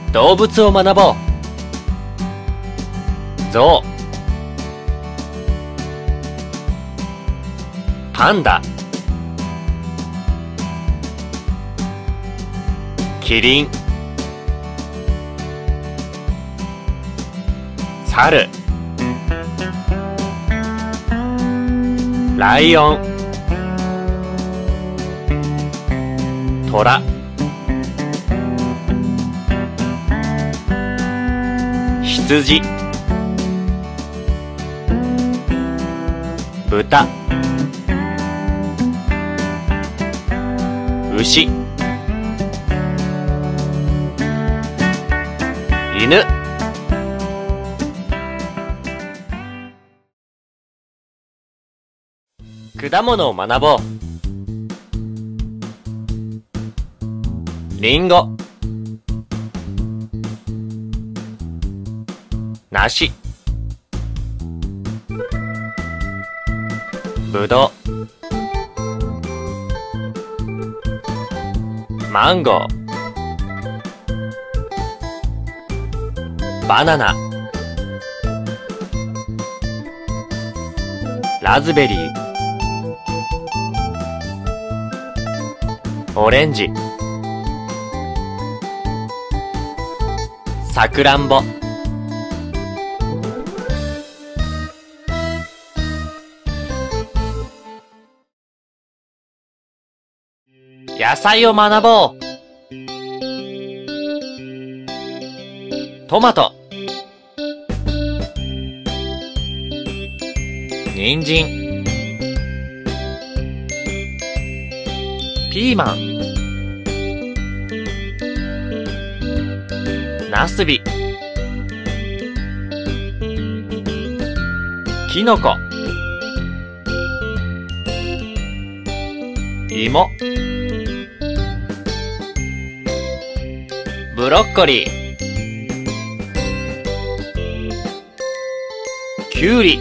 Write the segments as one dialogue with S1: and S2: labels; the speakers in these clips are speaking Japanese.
S1: 動物を学ぼう。ゾウ、パンダ、キリン、サル、ライオン、トラ、羊、豚、牛、犬。果物を学ぼう。リンゴ、梨、ぶどう、マンゴー、バナナ、ラズベリー、オレンジ、さくらんぼ。野菜を学ぼう。トマト、人参、ピーマン、ナスビ、キノコ、芋、ブロッコリー、キュウリ、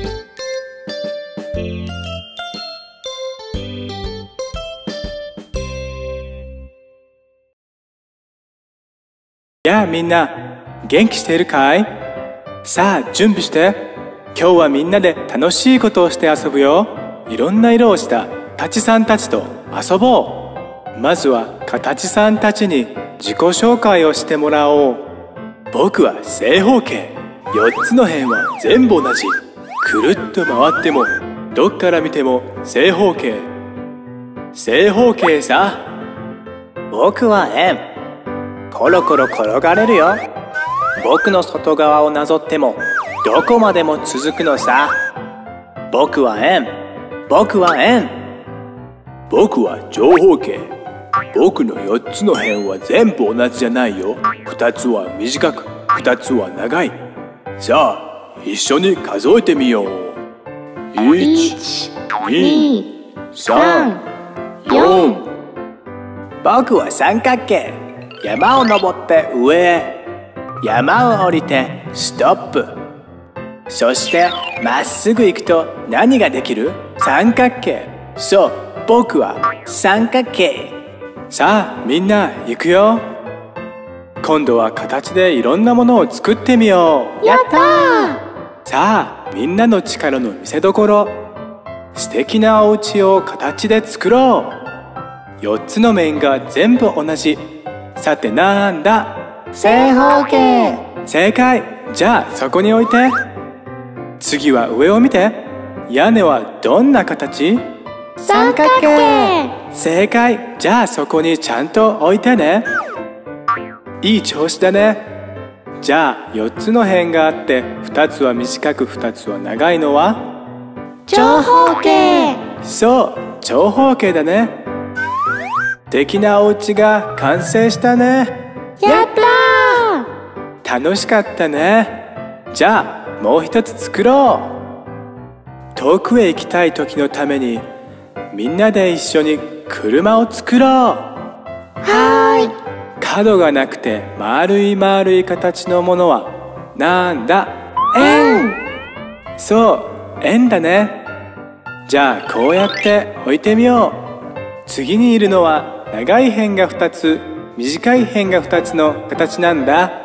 S2: やあみんな、元気しているかい？さあ準備して。今日はみんなで楽しいことをして遊ぶよ。いろんな色をしたタチさんたちと遊ぼう。まずはカタチさんたちに自己紹介をしてもらおう。僕は正方形。4つの辺は全部同じ。くるっと回ってもどっから見ても正方形。正方形さ。
S3: 僕は円。コロコロ転がれるよ。僕の外側をなぞってもどこまでも続くのさ。僕は円。僕は円。
S2: 僕は長方形。僕の4つの辺は全部同じじゃないよ。2つは短く、2つは長い。さあ一緒に数えてみよう。1、2、3、4。
S3: 僕は三角形。山を登って上へ、山を降りてストップ。そしてまっすぐ行くと何ができる？三角形。そう、僕は三角形。
S2: さあみんな行くよ。今度は形でいろんなものを作ってみよう。
S4: やったー！
S2: さあみんなの力の見せ所。素敵なお家を形で作ろう。4つの面が全部同じ。さてなんだ？
S4: 正方形。
S2: 正解。じゃあそこに置いて。次は上を見て。屋根はどんな形？
S4: 三角形。
S2: 正解。じゃあそこにちゃんと置いてね。いい調子だね。じゃあ4つの辺があって2つは短く2つは長いのは？
S4: 長方形。
S2: そう、長方形だね。素敵なお家が完成したね。
S4: やった
S2: ー！楽しかったね。じゃあもう一つ作ろう。遠くへ行きたい時のためにみんなで一緒に車を作ろう。
S4: はーい。
S2: 角がなくて丸い丸い形のものはなんだ？
S4: 円。
S2: そう、円だね。じゃあこうやって置いてみよう。次にいるのは長い辺が2つ、短い辺が2つの形なんだ。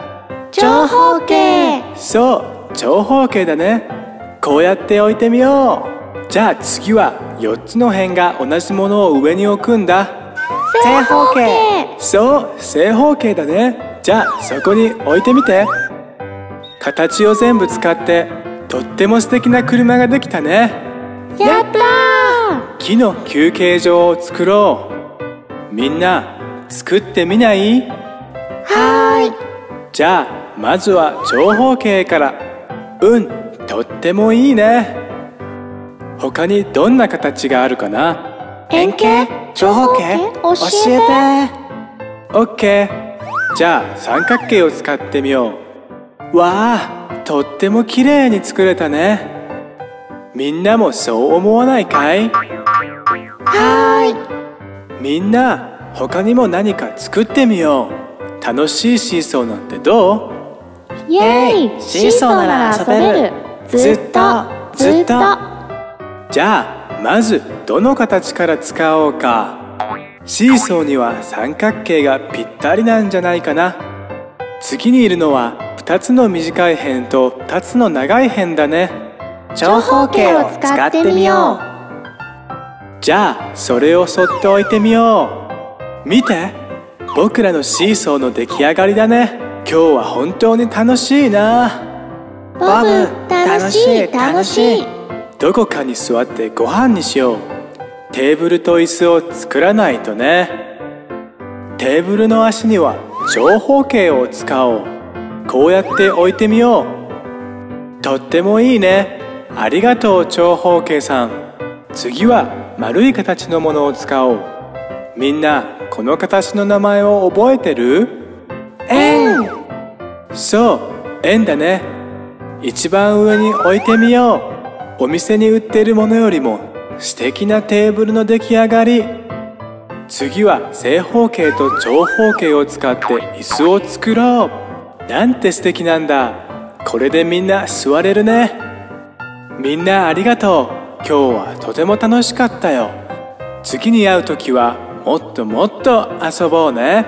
S4: 長方形。
S2: そう、長方形だね。こうやって置いてみよう。じゃあ次は4つの辺が同じものを上に置くんだ。
S4: 正方形。
S2: そう、正方形だね。じゃあそこに置いてみて。形を全部使ってとっても素敵な車ができたね。
S4: やったー。
S2: 木の休憩所を作ろう。みんな作ってみない？
S4: はーい。
S2: じゃあまずは長方形から。とってもいいね。他にどんな形があるかな？
S3: 円形？長方形？教えて。
S2: オッケー。じゃあ三角形を使ってみよう。わあ、とっても綺麗に作れたね。みんなもそう思わないかい？
S4: はー
S2: い。みんな他にも何か作ってみよう。楽しいシーソーなんてどう？
S4: イエーイ。シーソーなら遊べる。ずっと。
S2: じゃあまずどの形から使おうか。シーソーには三角形がぴったりなんじゃないかな。次にいるのは2つの短い辺と2つの長い辺だね。
S4: 長方形を使ってみよう。
S2: じゃあそれをそっと置いてみよう。見て、僕らのシーソーの出来上がりだね。今日は本当に楽しいな。
S4: ボブ、楽しい。
S2: どこかに座ってご飯にしよう。テーブルと椅子を作らないとね。テーブルの足には長方形を使おう。こうやって置いてみよう。とってもいいね。ありがとう、長方形さん。次は丸い形のものを使おう。みんなこの形の名前を覚えてる？
S4: 円。
S2: そう、円だね。一番上に置いてみよう。お店に売っているものよりも素敵なテーブルの出来上がり。次は正方形と長方形を使って椅子を作ろう。なんて素敵なんだ。これでみんな座れるね。みんなありがとう。今日はとても楽しかったよ。次に会うときはもっともっと遊ぼうね。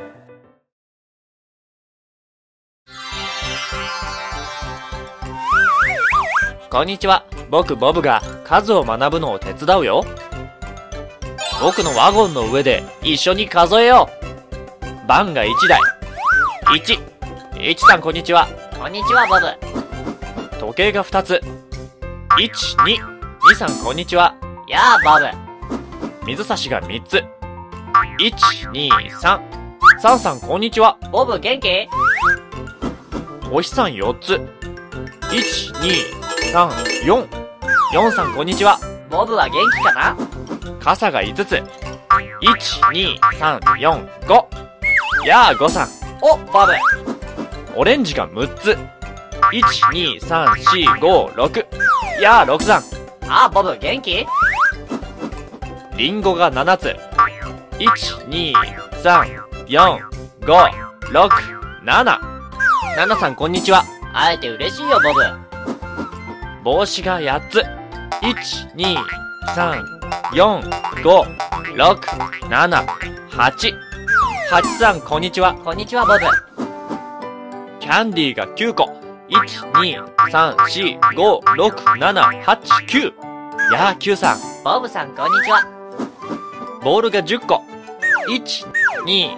S1: こんにちは。僕ボブが数を学ぶのを手伝うよ。僕のワゴンの上で一緒に数えよう。番が1台。1さんこんにちは。
S5: こんにちは、ボブ。
S1: 時計が2つ。2さんこんにちは。
S5: やあ、ボブ。
S1: 水差しが3つ。3さんこんにちは。
S5: ボブ元気？
S1: お日さん4つ。4さんこんにちは。
S5: ボブは元気かな？
S1: 傘が5つ。5。やあ5さん。
S5: お、ボブ。
S1: オレンジが6つ。6。やあ6さん。
S5: あ、ボブ元気？
S1: リンゴが7つ。7さんこんにちは。
S5: 会えて嬉しいよ、ボブ。
S1: 帽子が8つ。8さんこんにちは。
S5: こんにちは、ボブ。
S1: キャンディーが9個。9。やあ9さん。
S5: ボブさんこんにちは。
S1: ボールが10個。10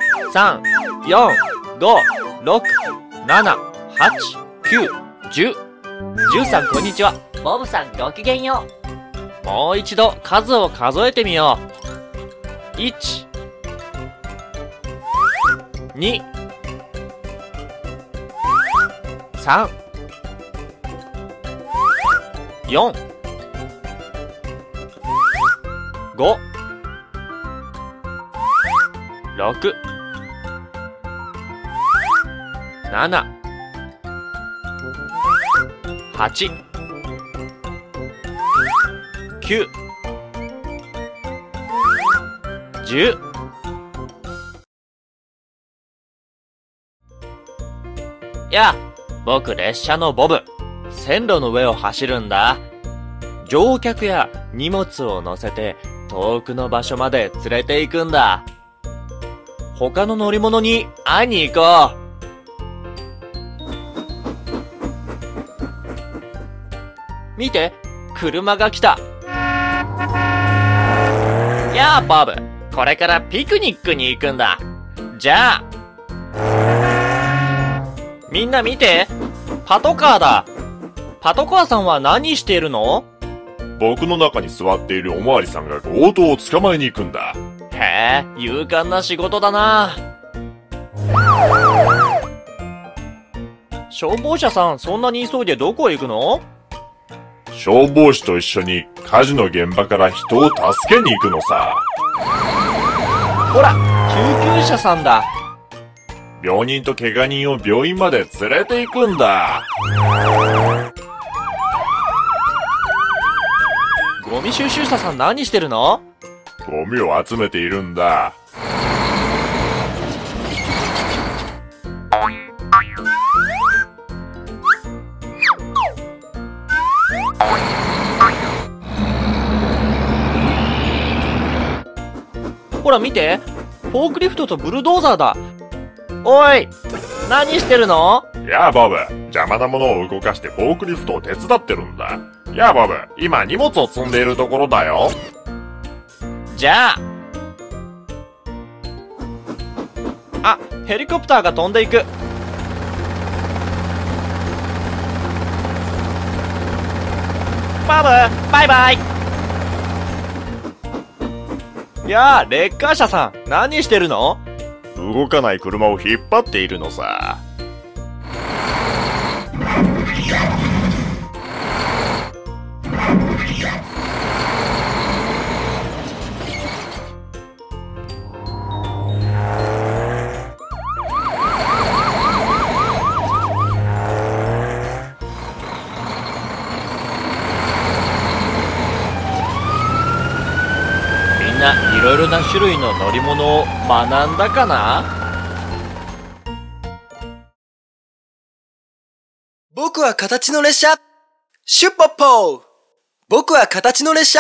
S1: さんこんにちは。
S5: ボブさんごきげんよ
S1: う。もう一度数を数えてみよう。2 3 4 5 6 7 8 9 10。やあ、僕列車のボブ。線路の上を走るんだ。乗客や荷物を乗せて遠くの場所まで連れて行くんだ。他の乗り物に会いに行こ見て、車が来た。やあ、ボブ。これからピクニックに行くんだ。じゃあ。みんな見て。パトカーだ。パトカーさんは何しているの？
S6: 僕の中に座っているおまわりさんが強盗を捕まえに行くんだ。
S1: へえ、勇敢な仕事だな。消防車さん、そんなに急いでどこへ行くの？
S6: 消防士と一緒に火事の現場から人を助けに行くのさ。
S1: ほら、救急車さんだ。
S6: 病人と怪我人を病院まで連れて行くんだ。
S1: ゴミ収集車さん何してるの？
S6: ゴミを集めているんだ。
S1: ほら見て、フォークリフトとブルドーザーだ。おい、何してるの？
S6: やあボブ、邪魔なものを動かしてフォークリフトを手伝ってるんだ。やあボブ、今荷物を積んでいるところだよ。
S1: じゃあ。ヘリコプターが飛んでいく。ボブ、バイバイ。やあ、レッカー車さん、何してるの？
S6: 動かない車を引っ張っているのさ。
S1: みんないろいろな種類の乗り物を学んだかな？
S3: 僕は形の列車シュッポッポー。僕は形の列車。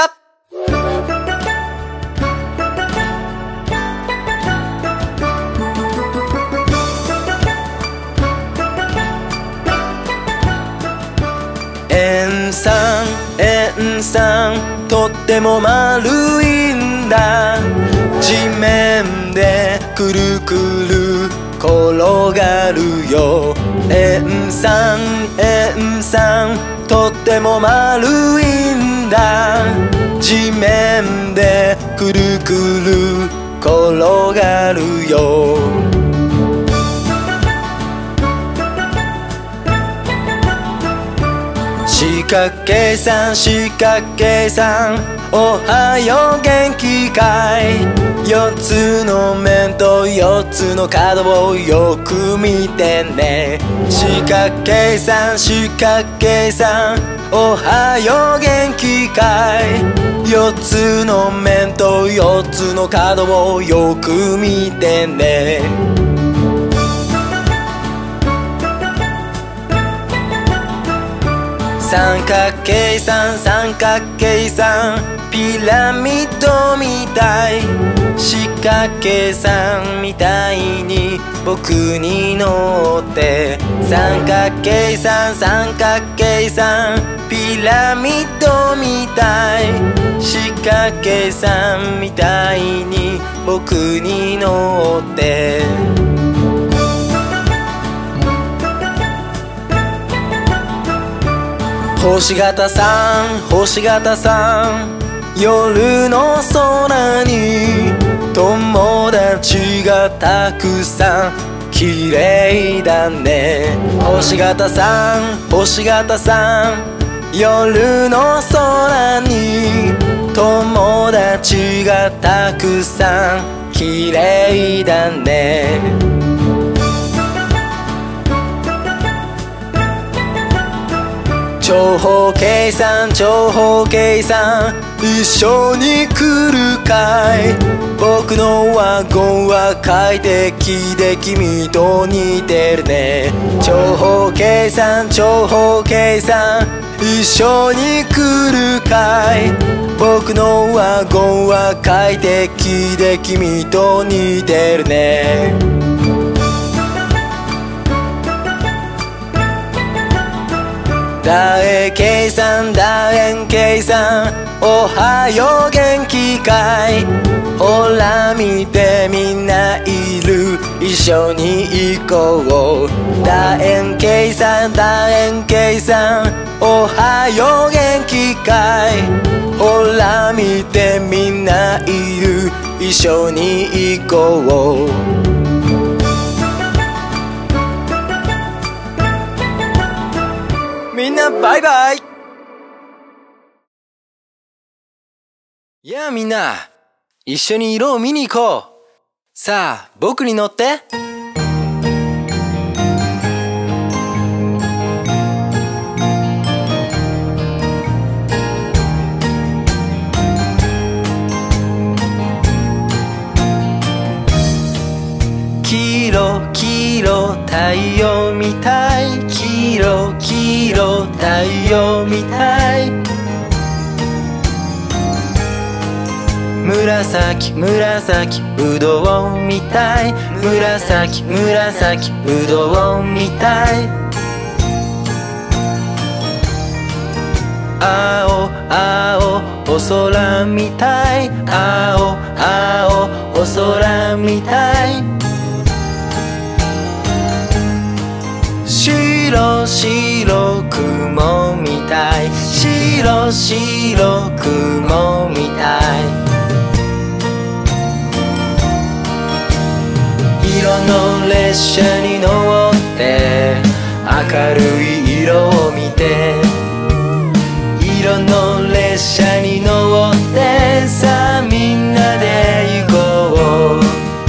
S3: 円さん円さんとっても丸いんだ。地面でくるくる転がるよ。円さん円さんとっても丸いんだ。地面でくるくる転がるよ。四角形さん四角形さんおはよう元気かい。四つの面と四つの角をよく見てね。四角形さん四角形さんおはよう元気かい。四つの面と四つの角をよく見てね。三角形さん三角形さんピラミッドみたい。四角形さんみたいに僕に乗って。三角形さん三角形さんピラミッドみたい。四角形さんみたいに僕に乗って。星形さん星形さん夜の空に友達がたくさん綺麗だね。星形さん星形さん夜の空に友達がたくさん綺麗だね。長方形さん長方形さん一緒に来るかい。僕のワゴンは快適で君と似てるね。長方形さん長方形さん一緒に来るかい。僕のワゴンは快適で君と似てるね。 だえけいさんだえんけいさんおはよう元気かいほら見てみんないる一緒に行こうだえんけいさんだえんけいさんおはよう元気かいほら見てみんないる一緒に行こうみんなバイバイやあみんな一緒に色を見に行こうさあ僕に乗って黄色黄色太陽みたい黄色黄色太陽みたい紫紫ぶどうみたい紫紫ぶどうみたい青青お空みたい青青お空みたい白白雲みたい白白雲みたい色の列車に乗って明るい色を見て色の列車に乗ってさあみんなで行こ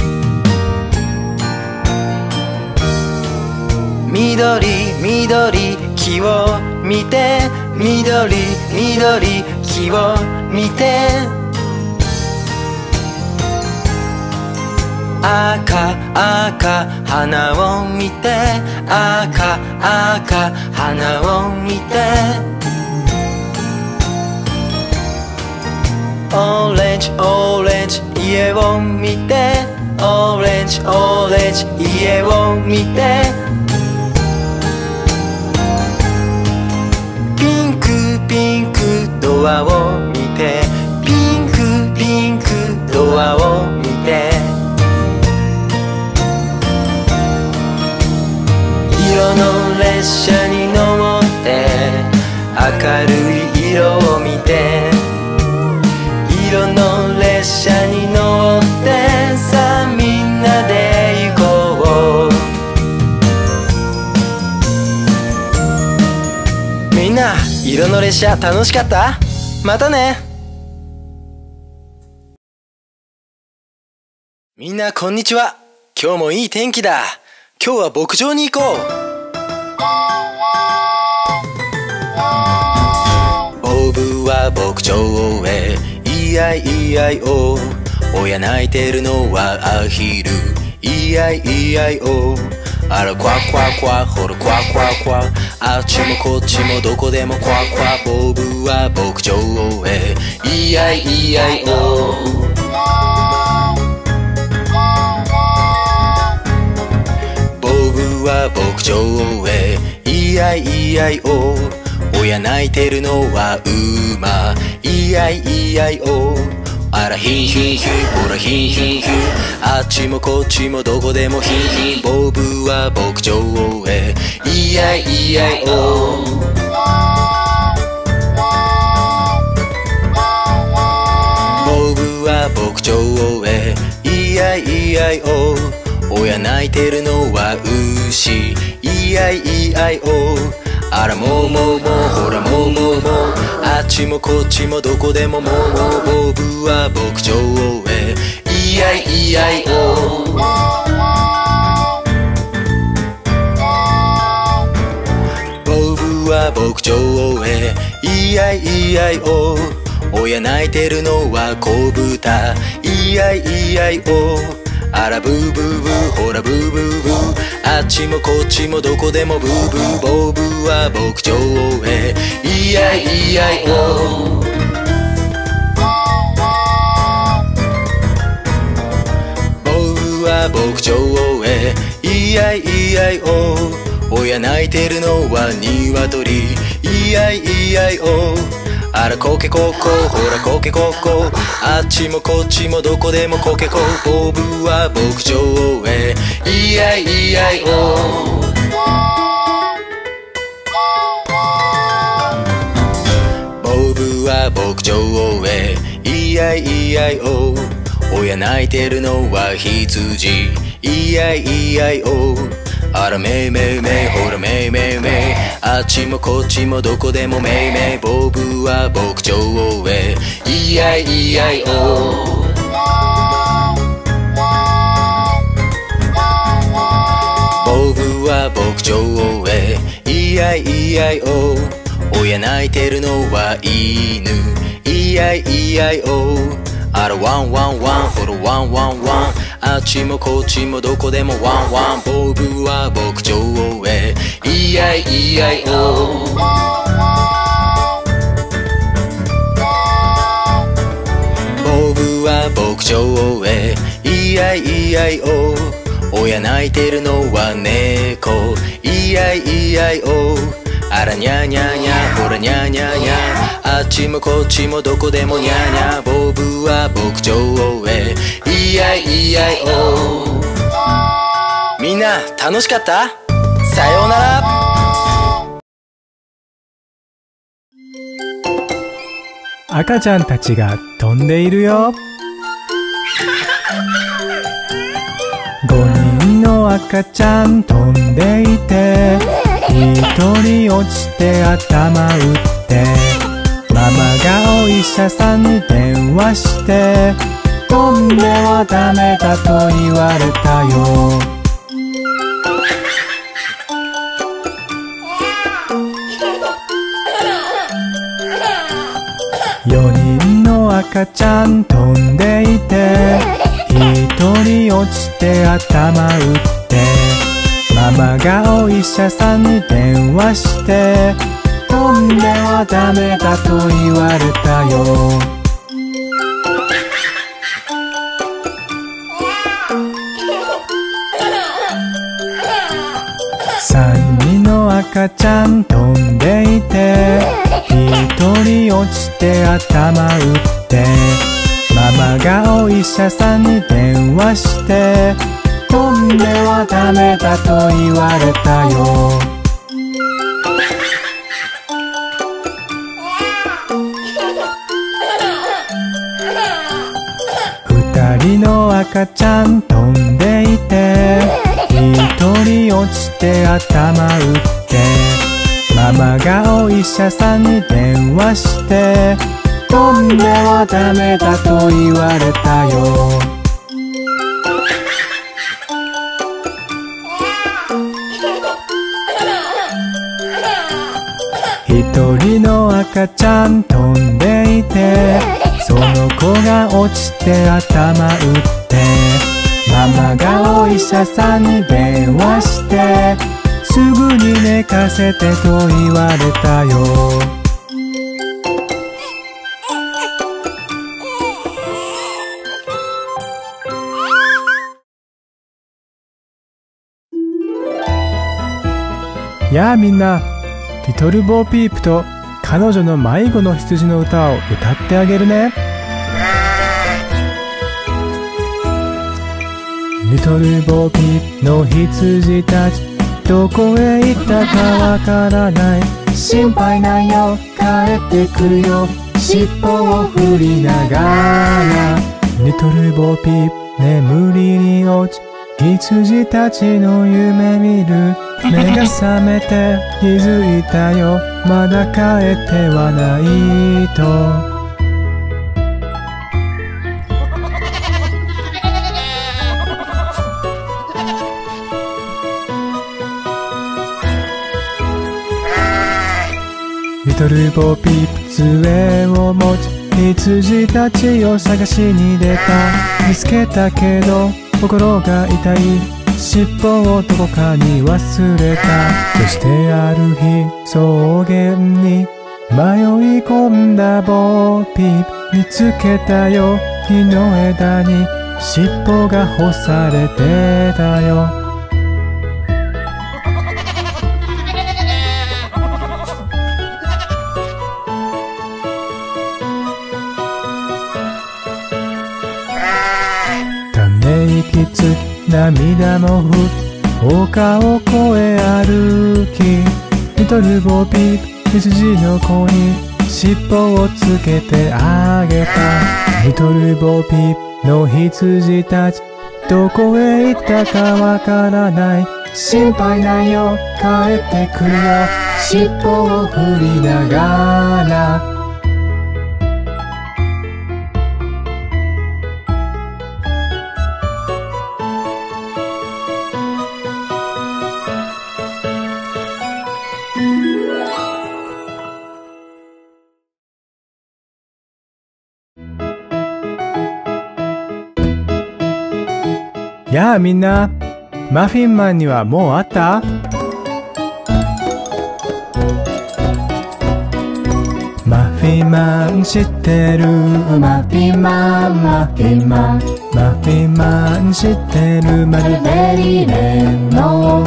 S3: う緑緑木を見て緑緑木を見て赤赤花を見て赤赤花を見てオレンジオレンジ家を見てオレンジオレンジ家を見てピンクピンクドアを見てピンクピンクドアを見て色の列車に乗って明るい色を見て色の列車に乗ってさあみんなで行こうみんな色の列車楽しかった？またねみんなこんにちは今日もいい天気だ今日は牧場に行こうボブは牧場へE-I-E-I-O親泣いてるのはアヒル E-I-E-I-O あらクワクワクワほらクワクワクワあっちもこっちもどこでもクワクワボブは牧場へ E-I-E-I-O牧場へ E-I-E-I-O 親泣いてるのは馬 E-I-E-I-O あらヒンヒンヒンほらヒンヒンヒンあっちもこっちもどこでもヒンヒンボブは牧場へ E-I-E-I-O ボブは牧場へ E-I-E-I-O 親泣いてるのは牛 E-I-E-I-O あらもうもうもうほらもうもうもうあっちもこっちもどこでももうボブは牧場へ E-I-E-I-O ボブは牧場へ E-I-E-I-O 親泣いてるのは子豚 E-I-E-I-O あらブーブーブーほらブーブーブーあっちもこっちもどこでもブーブーボブは牧場へ E-I-E-I-O ボブは牧場へ E-I-E-I-O 親親泣いてるのは鶏。いやいやいお。あらコケコッコ、ほらコケコッコ。あっちもこっちもどこでもコケコ。ボブは牧場へ。いやいやいお。ボブは牧場へ。いやいやいお。親泣いてるのは羊。いやいやいお。あらめいめいめい、ほらめいめいめい。あっちもこっちもどこでもめいめい。ボブは牧場へ。いやいやいお。ボブは牧場へ。いやいやいお。親泣いてるのは犬。いやいやいお。あらワンワンワン、ほらワンワンワン。あっちもこっちもどこでもワンワン。ボブは牧場へ。いやいやいお。ボブは牧場へ。いやいやいお。親泣いてるのは猫。いやいやいお。あらにゃにゃにゃ、ほらにゃにゃにゃ。あっちもこっちもどこでもにゃにゃ。ボブは牧場へ。いやいやいお。みんな楽しかった？さようなら。
S2: 赤ちゃんたちが飛んでいるよ。5人の赤ちゃん飛んでいて、1人落ちて頭打って、ママがお医者さんに電話して、飛んではダメだと言われたよ。4人の赤ちゃん飛んでいて、1人落ちて頭打って、ママがお医者さんに電話して、飛んではダメだと言われたよ。3人の赤ちゃん飛んでいて、1人落ちて頭打って、ママがお医者さんに電話して、飛んではダメだと言われたよ。2人の赤ちゃん飛んでいて、1人落ちて頭打って、ママがお医者さんに電話して、飛んではダメだと言われたよ。1人の赤ちゃん飛んでいて、その子が落ちて頭打って、ママがお医者さんに電話して、すぐに寝かせてと言われたよ。やあみんな、リトルボーピープと彼女の迷子の羊の歌を歌ってあげるね。リトルボーピープの羊たち、どこへ行ったかわからない。心配ないよ、帰ってくるよ、尻尾を振りながら。リトルボーピープ眠りに落ち、羊たちの夢見る。目が覚めて気づいたよ、まだ帰ってはないと。リトルボーピープ杖を持ち、羊たちを探しに出た。見つけたけど心が痛い、尻尾をどこかに忘れた。そしてある日草原に迷い込んだボーピープ、見つけたよ、木の枝に尻尾が干されてたよ。 つ涙も丘を越え歩き、リトルボビー羊の子に尻尾をつけてあげた。リトルボビーの羊たちどこへ行ったかわからない。心配ないよ帰ってくるよ、尻尾を振りながら。やあみんな、マフィンマンにはもう会った？マフィンマン知ってる？マフィンマン、マフィンマン、マフィンマン知ってる？マルベリーレンの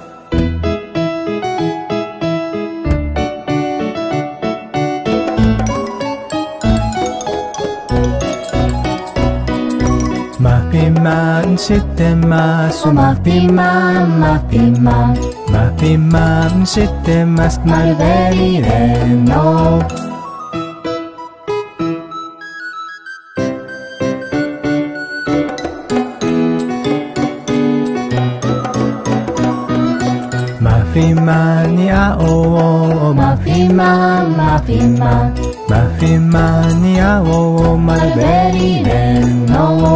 S2: マフィンマン知ってます？マフィンマン、マフィンマン、マフィンマン知ってます？マルベリーレンのマフィンマンに会おう。マフィンマン、マフィンマン、マフィンマンに会おう。マルベリーレンの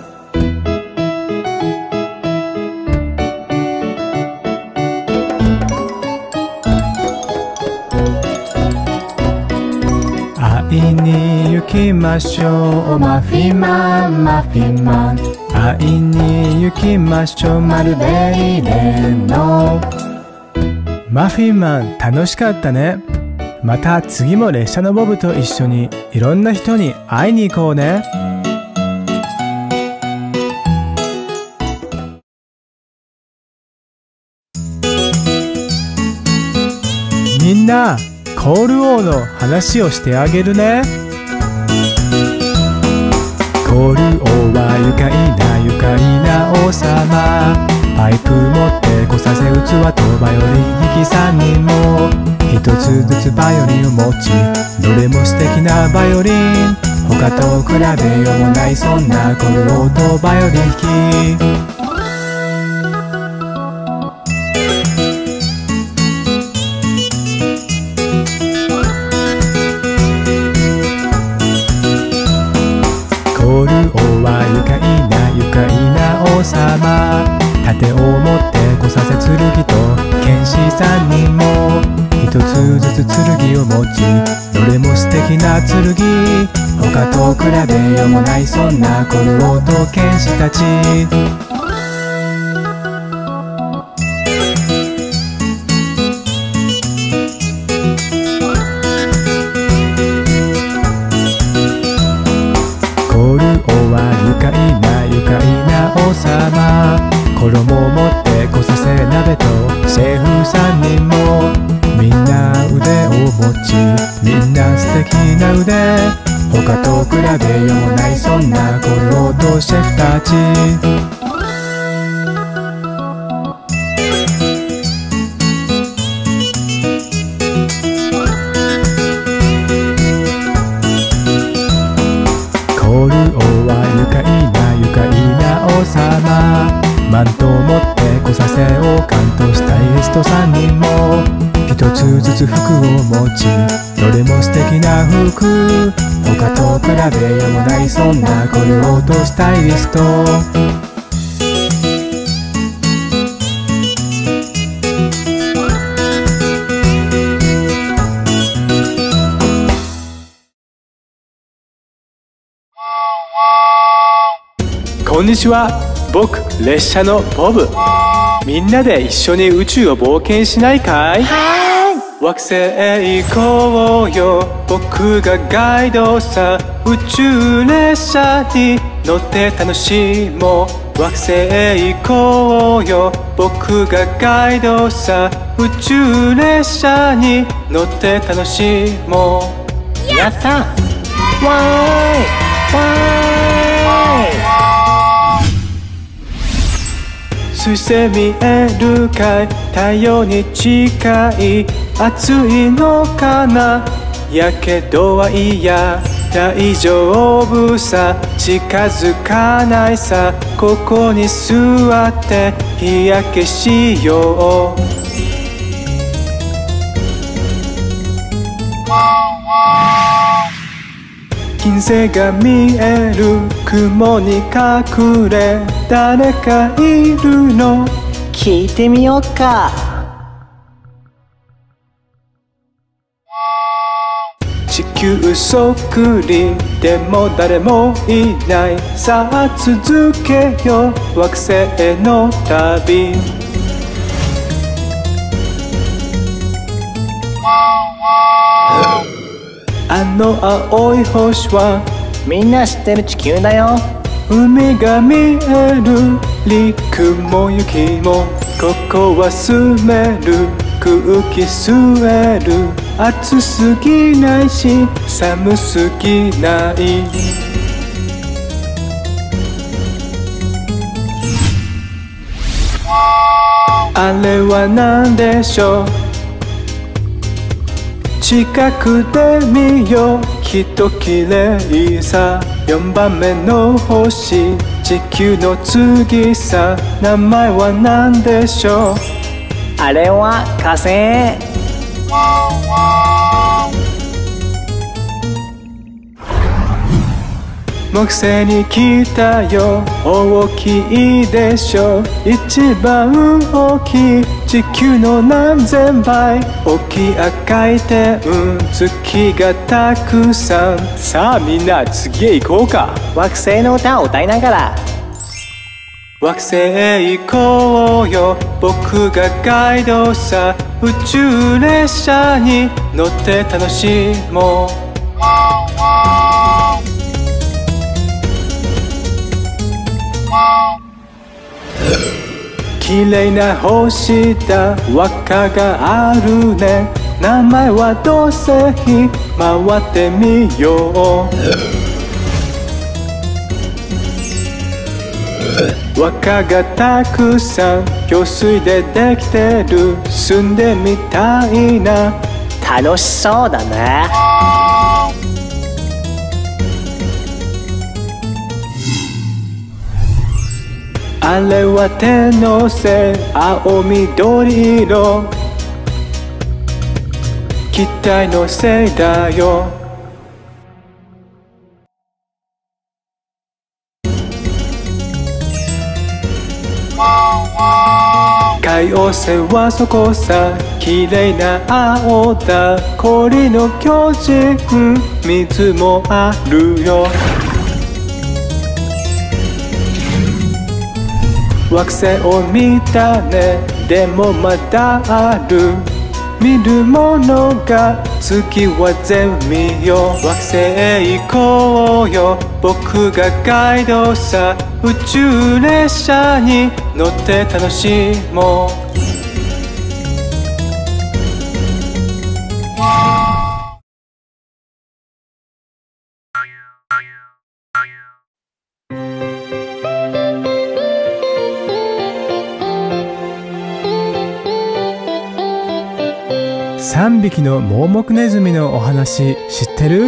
S2: 会いに行きましょう。マフィンマン、マフィンマン、会いに行きましょう。マルベリーレンのマフィンマン楽しかったね。また次も列車のボブと一緒にいろんな人に会いに行こうね。みんな、コール王の話をしてあげるね。コール王は愉快な愉快な王様。パイプ持ってこさせ器とバイオリン弾き3人も一つずつバイオリンを持ち、どれも素敵なバイオリン。他と比べようもないそんなコール王とバイオリン弾き。コール王は愉快な愉快な王様。盾を持ってこさせ剣と剣士3人も一つずつ剣を持ち、どれも素敵な剣。他と比べようもないそんなコル王と剣士たち。コール王は愉快な愉快な王様。衣を持ってこさせ鍋とシェフ3人もみんな腕を持ち、みんな素敵な腕。他と比べようもないそんなコル王とシェフたち。コール王は愉快な愉快な王様。マントを持ってこさせ王冠とスタイリスト3人も一つずつ服を持ち、どれも素敵な服。他と比べようもないそんなコル王とスタイリスト。こんにちは、僕列車のボブ。みんなで一緒に宇宙を冒険しないかい？惑星へ行こうよ、僕がガイドさ。宇宙列車に乗って楽しもう。惑星へ行こうよ、僕がガイドさ。宇宙列車に乗って楽しもう。やった！わーいわーい。 水星見えるかい、太陽に近い、暑いのかな、やけどは嫌、大丈夫さ、近づかないさ、ここに座って日焼けしよう。金星が見える、雲に隠れ、誰かいるの、
S3: 聞いてみようか。
S2: 地球そっくりでも誰もいない、さあ続けよう惑星への旅。あの青い星は
S3: みんな知ってる地球だよ。
S2: 海が見える、陸も雪も、ここは住める、空気吸える、暑すぎないし寒すぎない。あれは何でしょう、近くで見よう、きっと綺麗さ。4番目の星、地球の次さ、名前は何でしょう。
S3: あれは火星。
S2: 木星に来たよ、大きいでしょ、一番大きい、地球の何千倍、大きい赤い点、月がたくさん。さあみんな次へ行こうか。
S3: 惑星の歌を歌いながら。
S2: 惑星へ行こうよ、僕がガイドさ、宇宙列車に乗って楽しもう。綺麗な星だ、輪っかがあるね、名前は土星、回ってみよう。輪っかがたくさん、氷水でできてる、住んでみたいな。
S3: 楽しそうだね。
S2: あれは天王星、青緑色、気体のせいだよ。海王星はそこさ、綺麗な青だ、氷の巨人、水もあるよ。惑星を見たね、でもまだある、見るものが、次は全部見よう。惑星へ行こうよ、僕がガイドさ、宇宙列車に乗って楽しもう。3匹の盲目ネズミのお話知ってる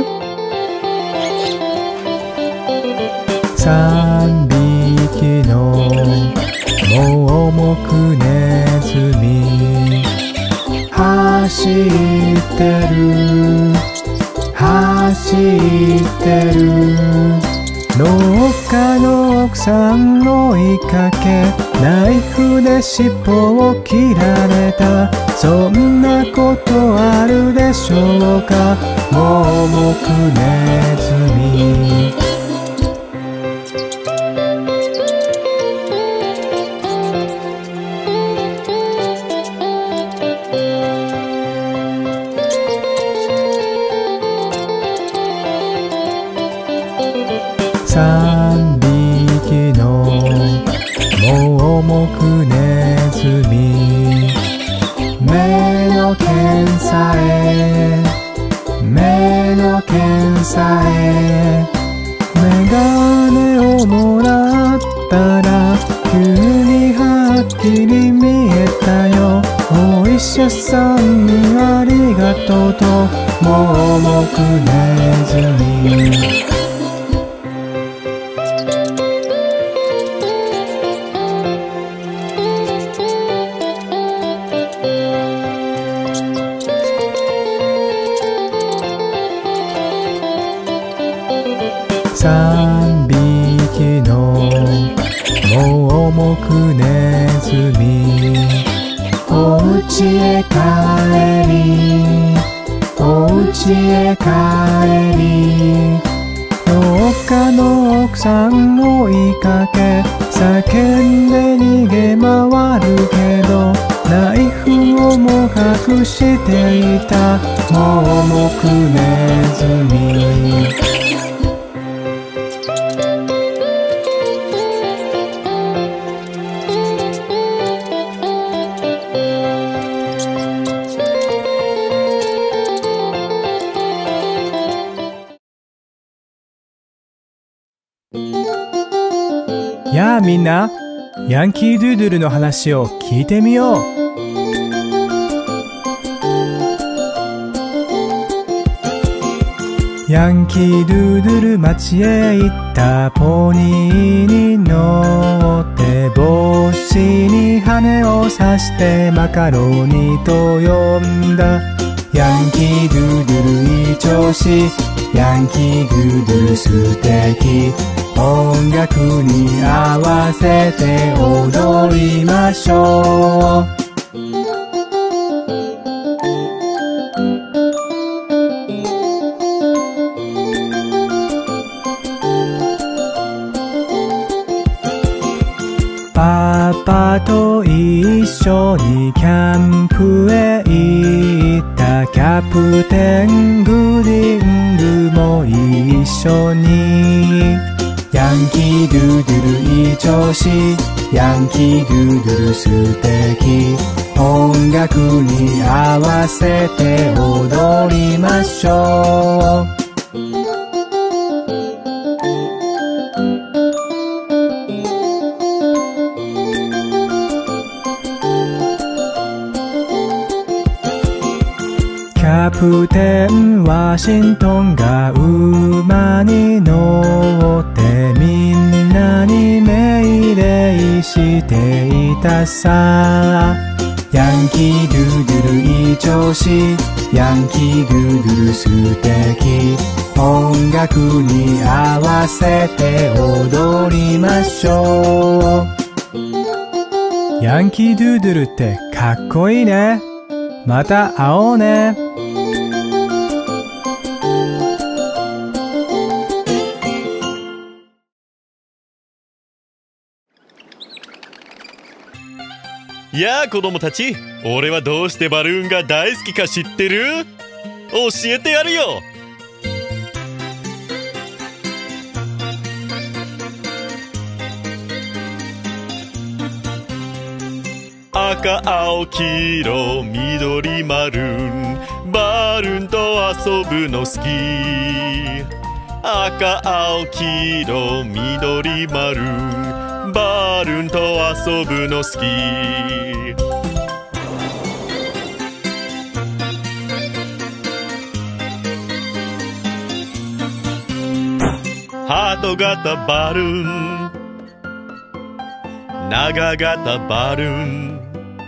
S2: ？3匹の盲目ネズミ、走ってる走ってる、農家の奥さんを追いかけ、ナイフで尻尾を切られた、そんなことあるでしょうか、盲目ネズミ。3匹の盲目ネズミ、目の検査へ目の検査へ、メガネをもらったら急に発きに見えたよ。お医者さんにありがとうと盲目ネズミ。3匹の盲目ネズミ。おうちへ帰り、おうちへ帰り、農家の奥さんを追いかけ叫んで逃げ回るけど、ナイフをも隠していた盲目ネズミ。やあみんな、ヤンキードゥードゥルの話を聞いてみよう。ヤンキードゥードゥル町へ行った。ポニーに乗って帽子に羽を刺してマカロニと呼んだ。ヤンキードゥードゥルいい調子、ヤンキードゥードゥル素敵。音楽に合わせて踊りましょう。パパと一緒にキャンプへ行った。キャプテングリングも一緒に。ヤンキードゥードゥルいい調子、ヤンキードゥードゥル素敵。音楽に合わせて踊りましょう。キャプテンワシントンが馬に乗ってみんなに命令していたさ。ヤンキードゥードゥルいい調子、ヤンキードゥードゥル素敵。音楽に合わせて踊りましょう。ヤンキードゥードゥルってかっこいいね。また会おうね。
S7: やあ子供たち、俺はどうしてバルーンが大好きか知ってる？教えてやるよ。赤青黄色緑マルーン、バルーンと遊ぶの好き。赤青黄色緑マルーン、バルーンと遊ぶの好き。ハート型バルーン、長型バルーン、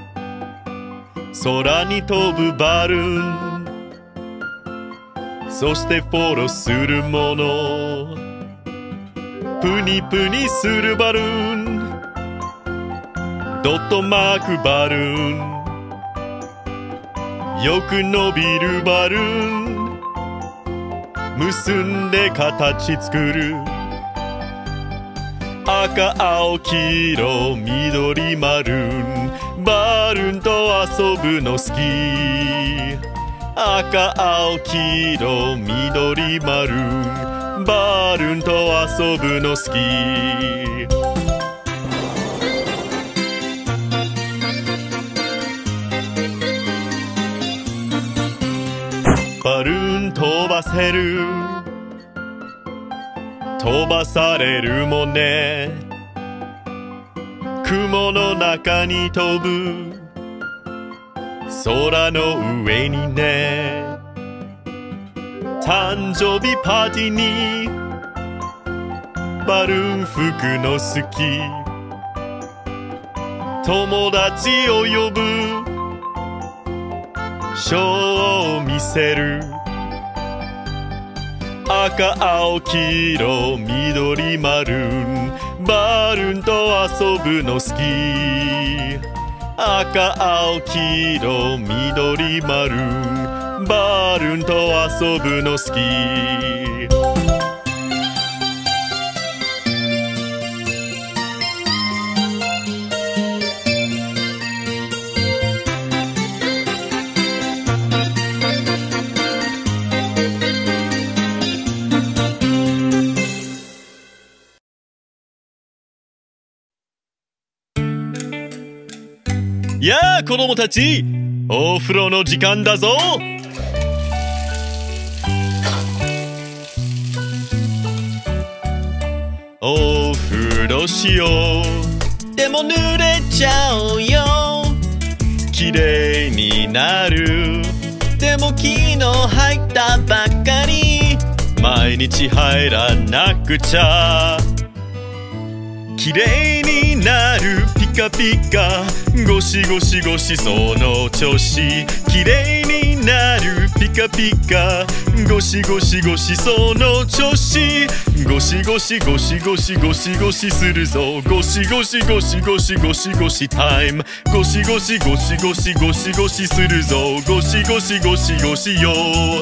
S7: 空に飛ぶバルーン、そしてフォローするもの、プニプニするバルーン、ドットマークバルーン、よく伸びるバルーン、結んで形作る。赤青黄色緑マルーン、バルーンと遊ぶの好き。赤青黄色緑マルーン、バルーンと遊ぶの好き。バルーン飛ばせる、飛ばされるもんね。 雲の中に飛ぶ空の上にね誕生日パーティーにバルーン吹くの好き友達を呼ぶショーを見せる赤青黄色緑マルーンバルーンと遊ぶの好き赤青黄色緑マルーンバルーンと遊ぶの好きやあ子供たちお風呂の時間だぞお風呂しようでも濡れちゃうよきれいになるでも昨日入ったばっかり毎日入らなくちゃきれいになるピカピカゴシゴシゴシその調子きれいになるピカピカゴシゴシゴシその調子ゴシゴシゴシゴシゴシゴシするぞゴシゴシゴシゴシゴシゴシタイムゴシゴシゴシゴシゴシゴシするぞゴシゴシゴシゴシよ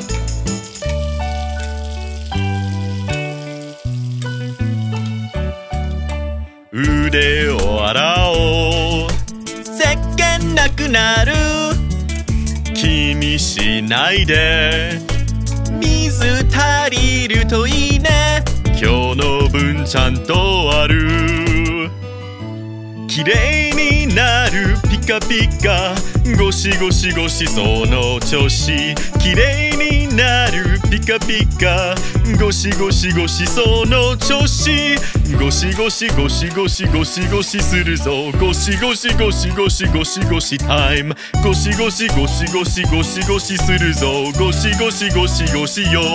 S7: 腕を洗おう石鹸なくなる気にしないで水足りるといいね今日の分ちゃんとあるきれいになるピカピカゴシゴシゴシその調子きれいになるピカピカゴシゴシゴシその調子ゴシゴシゴシゴシゴシゴシするぞゴシゴシゴシゴシゴシゴシタイムゴシゴシゴシゴシゴシゴシするぞゴシゴシゴシゴシよ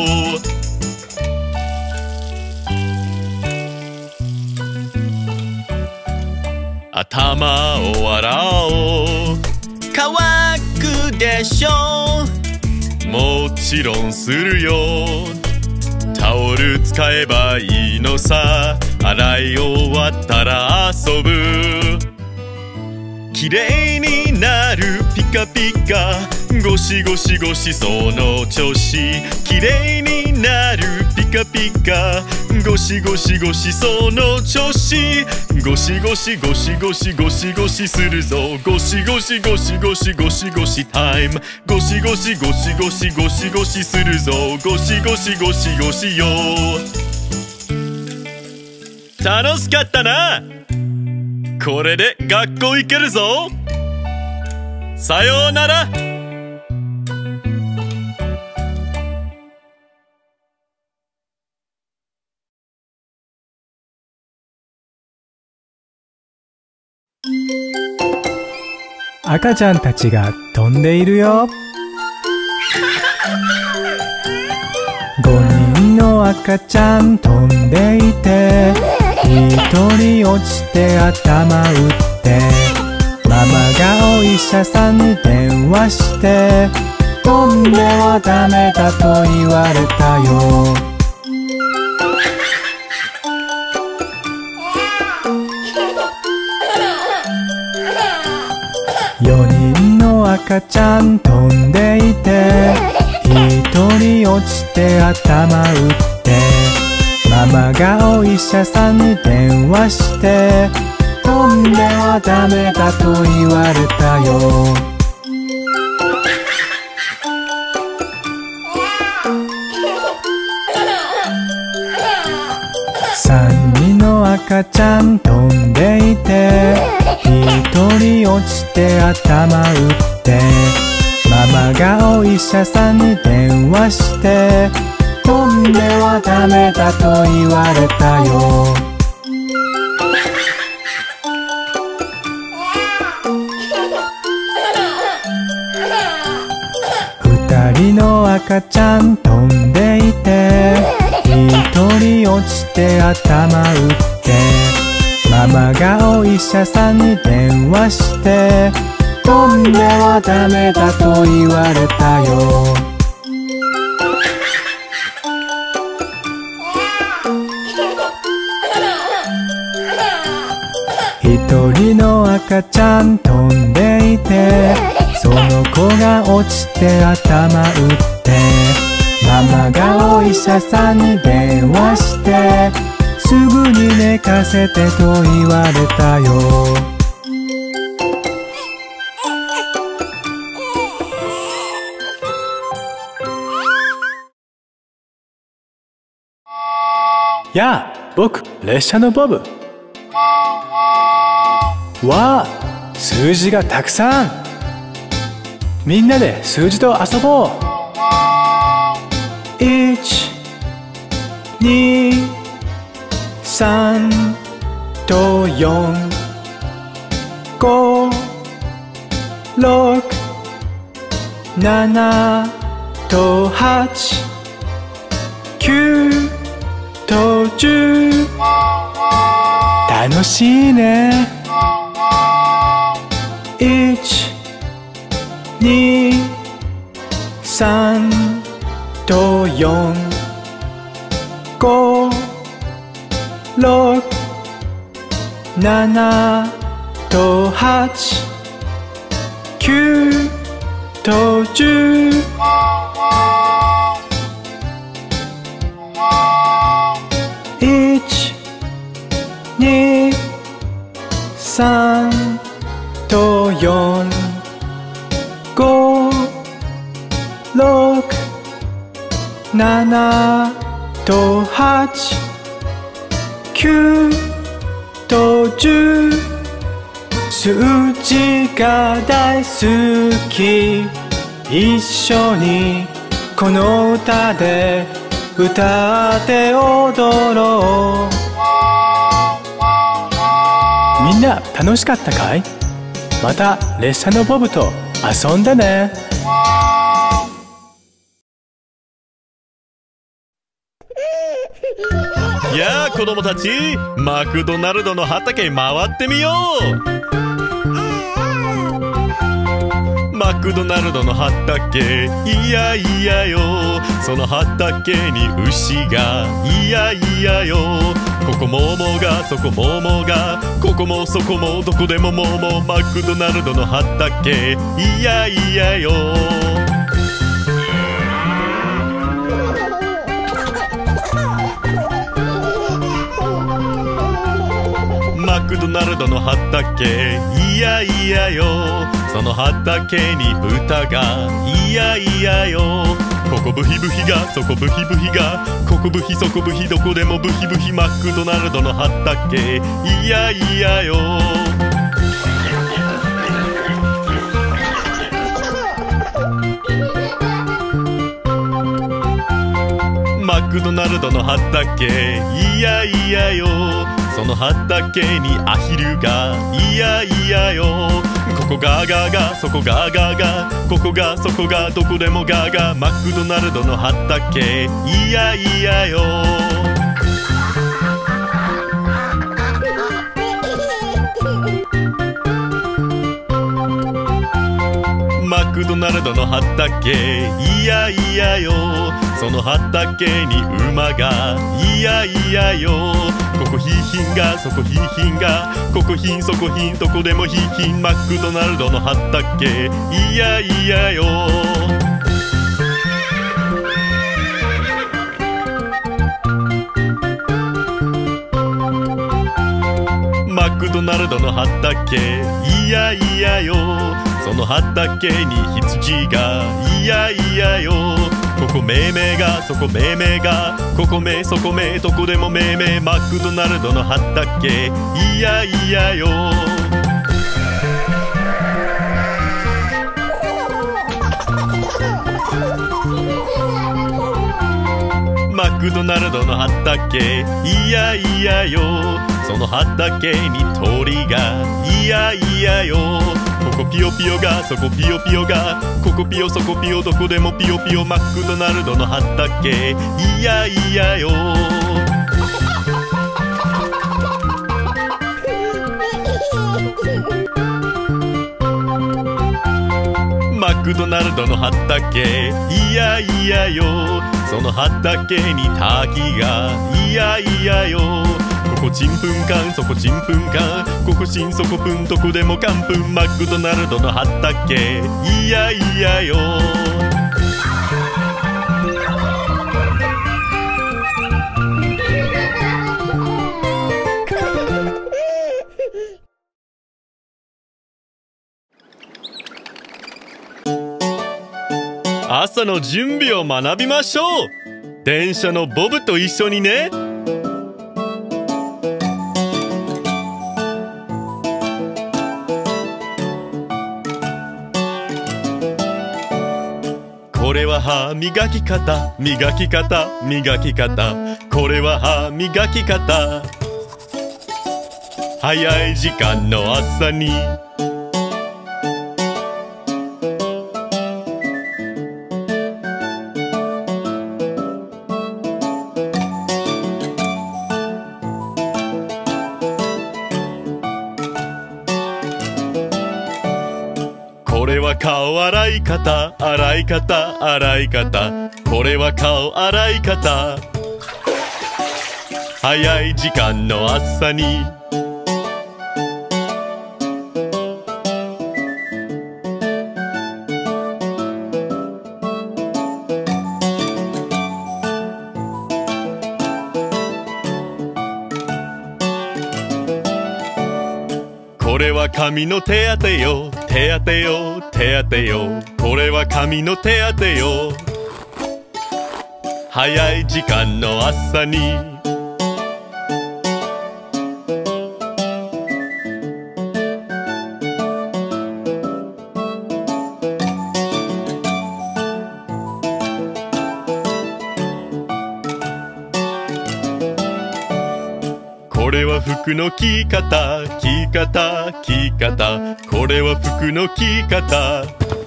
S7: 頭を洗おう乾くでしょもちろんするよタオル使えばいいのさ洗い終わったら遊ぶきれいになるピカピカゴシゴシゴシその調子きれいになるピカピカゴシゴシゴシその調子ゴシゴシゴシゴシゴシゴシするぞゴシゴシゴシゴシゴシゴシタイムゴシゴシゴシゴシゴシゴシするぞゴシゴシゴシゴシよ楽しかったなこれで学校行けるぞさようなら
S2: 赤ちゃんたちが飛んでいるよ5人の赤ちゃん飛んでいて1人落ちて頭打ってママがお医者さんに電話して飛んではダメだと言われたよ4人の赤ちゃん飛んでいて1人落ちて頭打ってママがお医者さんに電話して飛んではダメだと言われたよ3人の赤ちゃん飛んでいて1人落ちて頭打ってママがお医者さんに電話して飛んではダメだと言われたよの赤ちゃん飛んでいて、一人落ちて頭打って、ママがお医者さんに電話して、飛んではダメだと言われたよ。一人の赤ちゃん飛んでいて、その子が落ちて頭打って、ママがお医者さんに電話して、すぐに寝かせてと言われたよ。やあ、僕、列車のボブ。わあ、数字がたくさん。みんなで数字と遊ぼう。1、2、3と4、5、6、7と8、9と10。楽しいね。1、2、3と4、5、6、7と8、9と10。1、2、3と4、5、6、7と8、9と10。数字が大好き。一緒にこの歌で歌って踊ろう。みんな楽しかったかい？また列車のボブと遊んでね。
S7: やあ子供たち、マクドナルドの畑回ってみよう。マクドナルドの畑、いやいやよ。その畑に牛が、いやいやよ。ここももが、そこももが、ここもそこもどこでももも。マクドナルドの畑、いやいやよ。マクドナルドの畑、いやいやよ。その畑に豚が、いやいやよ。ここブヒブヒが、そこブヒブヒが、ここブヒそこブヒどこでもブヒブヒ。マクドナルドの畑、いやいやよ。マクドナルドの畑、いやいやよ。その畑にアヒルが、いやいやよ。ここガーガーガー、そこガーガーガー、ここがそこがどこでもガーガー。マクドナルドの畑、いやいやよ。マクドナルドの畑、いやいやよ。その畑に馬が、いやいやよ。ここヒーヒンが、そこヒーヒンが、ここヒンそこヒンどこでもヒーヒン。マクドナルドの畑、いやいやよ。マクドナルドの畑、いやいやよ。その畑に羊が、いやいやよ。ここめいめいが、そこめいめいが、ここめそこめどこでもめいめい。マクドナルドの畑、いやいやよ。マクドナルドの畑、いやいやよ。その畑に鳥が、いやいやよ。ここピヨピヨが、そこピヨピヨが、こここピヨそこピヨどこでもピヨピヨマクドナルドの畑いやいやよ。マクドナルドの畑いやいやよ。その畑に滝がいやいやよ。ここちんぷんかんそこちんぷんかんここしんそこぷんどこでもかんぷんマクドナルドの畑いやいやよ。朝の準備を学びましょう。電車のボブと一緒にね。これは歯磨き方磨き方磨き方これは歯磨き方早い時間の朝にこれは顔洗い方洗い方洗い方これは顔洗い方早い時間の朝にこれは髪の手当てよ手当てよ手当てよこれは髪の手当てよ早い時間の朝にこれは服の着方着方着方これは服の着方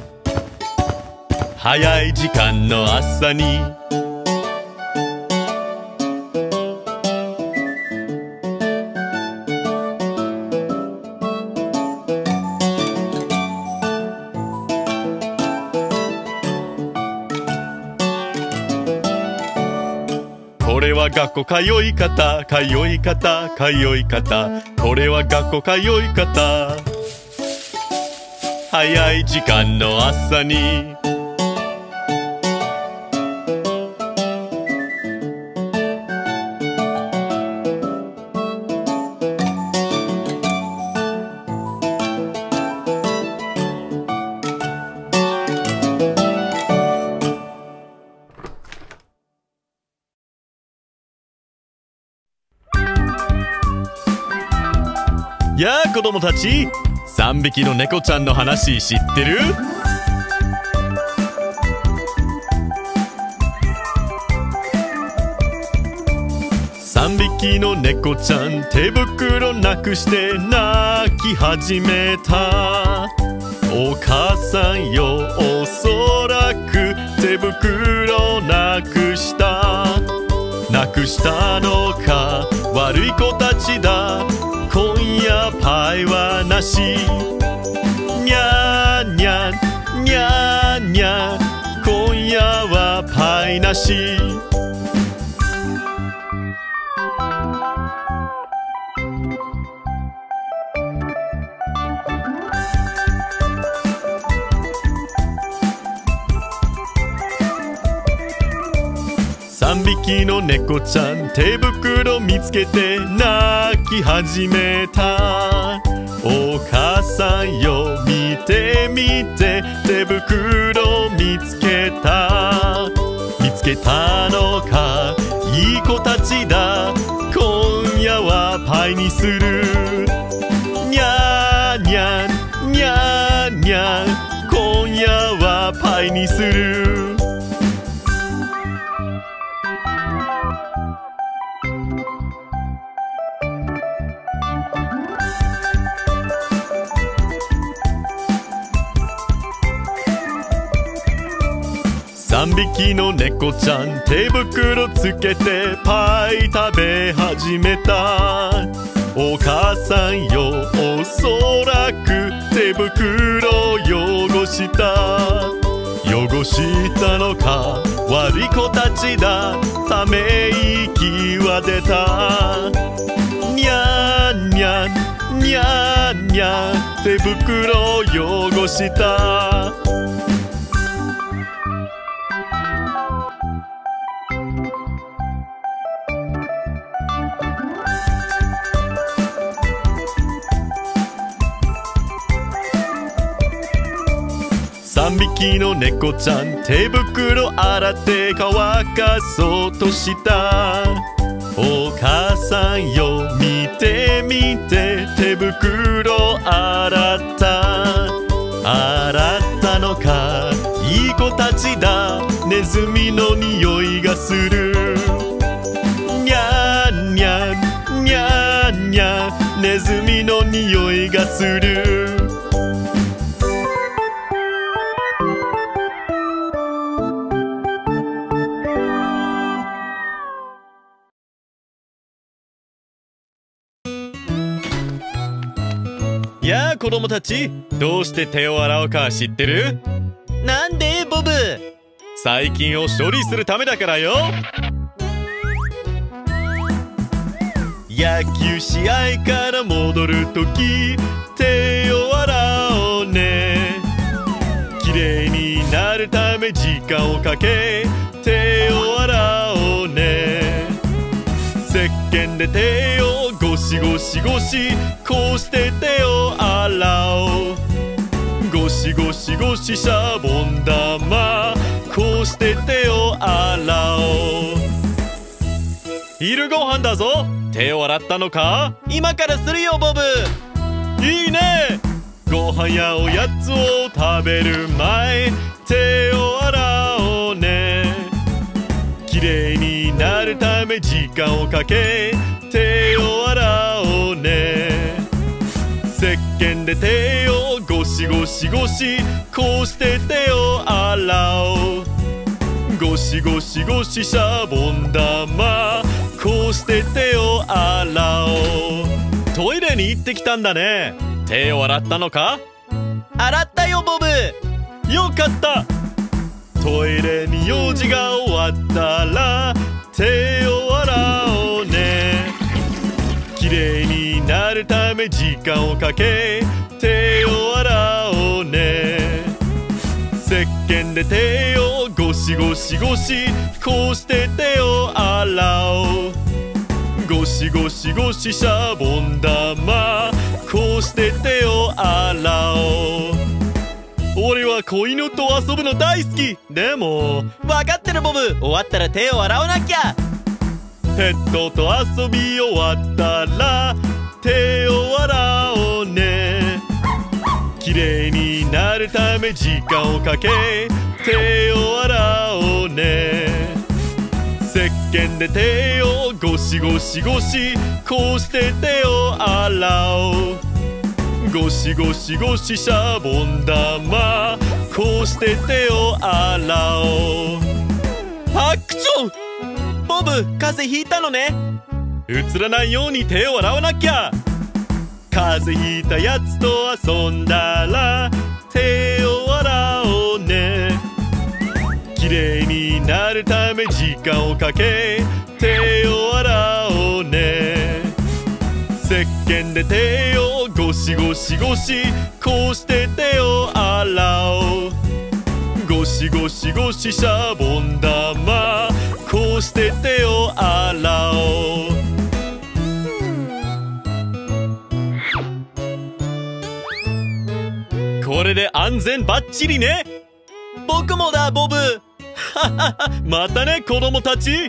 S7: 早い時間の朝にこれは学校通い方通い方通い方これは学校通い方早い時間の朝にやあ子供たち3匹の猫ちゃんの話知ってる？3匹の猫ちゃん手袋なくして泣き始めた。お母さんよおそらく手袋なくしたのか悪い子たちだ今夜パイはなしにゃーにゃーにゃーにゃー今夜はパイなし3匹の猫ちゃん手袋見つけて泣き始めた。お母さんよ見て見て手袋見つけたのかいい子たちだ今夜はパイにするにゃーにゃーにゃーにゃー今夜はパイにする 3匹の猫ちゃん手袋つけてパイ食べ始めた。お母さんよ、おそらく手袋汚したのか、悪い子たちだ、ため息は出た。にゃーにゃにゃーにゃ、手袋汚した。3匹の猫ちゃん手袋洗って乾かそうとした。お母さんよ、見て見て、手袋洗ったのか、いい子たちだ、ネズミの匂いがする。にゃーにゃにゃーにゃ、ネズミの匂いがする。やあ子供たち、どうして手を洗うか知ってる？
S5: なんでボブ？
S7: 細菌を処理するためだからよ。野球試合から戻るとき、手を洗おうね。きれいになるため時間をかけ、手を洗おうね。石鹸で手をゴシゴシゴシ、こうして手を洗おう。ゴシゴシゴシシャボン玉、こうして手を洗おう。昼ご飯だぞ。手を洗ったのか？
S5: 今からするよボブ。
S7: いいね。ご飯やおやつを食べる前、手を洗おうね。きれいになるため時間をかけ、手を洗おうね。石鹸で手をゴシゴシゴシ、こうして手を洗おう。ゴシゴシゴシシャボン玉、こうして手を洗おう。トイレに行ってきたんだね。手を洗ったのか？
S5: 洗ったよボブ。
S7: よかった。トイレに用事が終わったら手を洗おうね。きれいになるため時間をかけ、手を洗おうね。石鹸で手をゴシゴシゴシ、こうして手を洗おう。ゴシゴシゴシシャボン玉、こうして手を洗おう。俺は子犬と遊ぶの大好き。でも
S5: 分かってるボブ。終わったら手を洗わなきゃ。
S7: ペットと遊び終わったら手を洗おうね。きれいになるため時間をかけ、手を洗おうね。石鹸で手をゴシゴシゴシ、こうして手を洗おう。ゴシゴシゴシシャボン玉、こうして手を洗おう。
S5: ハクチョン！ボブ、風邪ひいたのね。
S7: うつらないように手を洗わなきゃ。風邪ひいたやつと遊んだら手を洗おうね。きれいになるため時間をかけ、手を洗おうね。石鹸で手をゴシゴシゴシ、こうして手を洗おう。ゴシゴシゴシシャボン玉、こうして手を洗おう。これで安全バッチリね。
S5: 僕もだボブ。
S7: またね子供たち。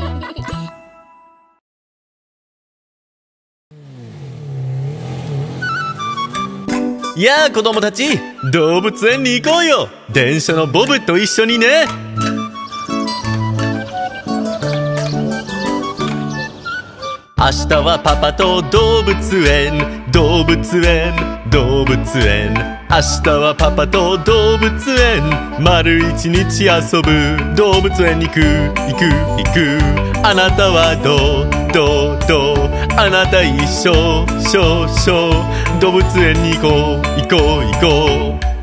S7: やあ子供たち、動物園に行こうよ。電車のボブと一緒にね。明日はパパと動物園、動物園、 動物園。明日はパパと動物園。丸一日遊ぶ。動物園に行く行く行く。あなたはどうあなた一緒動物園に行こう行こう行こう。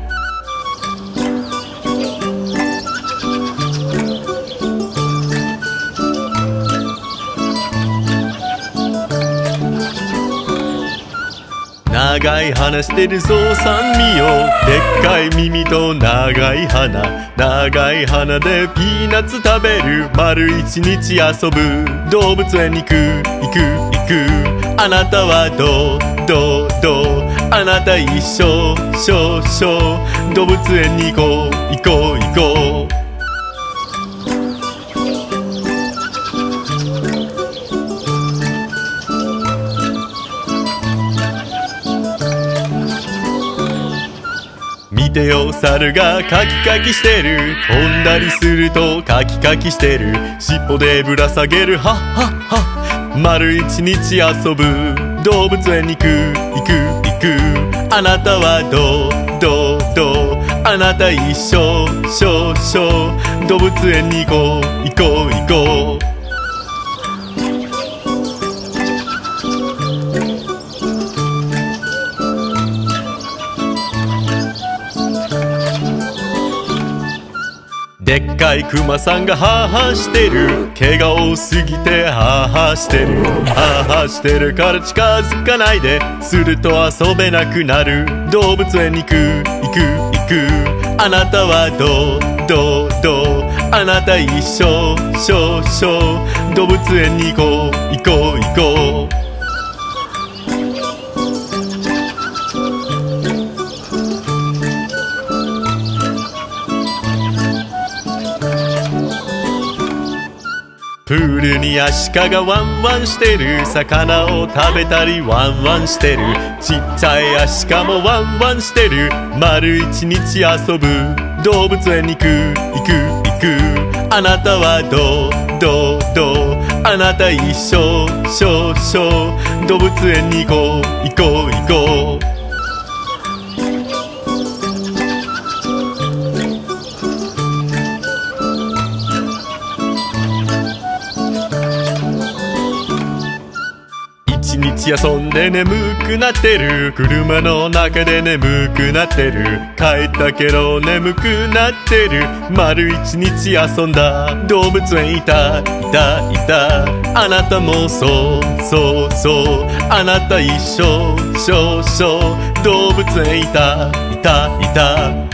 S7: 長い鼻してるゾウさん見よ。でっかい耳と長い鼻。長い鼻でピーナッツ食べる。丸一日遊ぶ。動物園に行く行く行く。あなたはどうあなた一緒動物園に行こう行こう行こう。見てよ、猿がカキカキしてる。飛んだりするとカキカキしてる。尻尾でぶら下げる。はっはっは。丸一日遊ぶ。動物園に行く行く行く。あなたはどうあなた一緒動物園に行こう行こう行こう。でっかいクマさんがハーハーしてる。毛が多すぎてハーハーしてる。ハーハーしてるから近づかないで。すると遊べなくなる。動物園に行く行く行く。あなたはどうあなた一緒動物園に行こう行こう行こう。プールにアシカがワンワンしてる。魚を食べたりワンワンしてる。ちっちゃいアシカもワンワンしてる。丸一日遊ぶ。動物園に行く行く行く。あなたはどうあなた一緒動物園に行こう行こう行こう。一日遊んで眠くなってる。車の中で眠くなってる。帰ったけど眠くなってる。丸一日遊んだ。動物園いたあなたもそうあなた一緒動物園いた